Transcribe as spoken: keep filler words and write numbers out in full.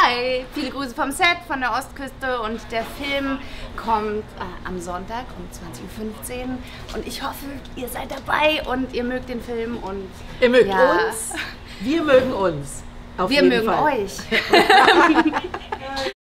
Hi, viele Grüße vom Set, von der Ostküste und der Film kommt äh, am Sonntag um zwanzig Uhr fünfzehn und ich hoffe, ihr seid dabei und ihr mögt den Film und ihr mögt ja. uns, wir mögen uns. Auf wir jeden mögen Fall. euch.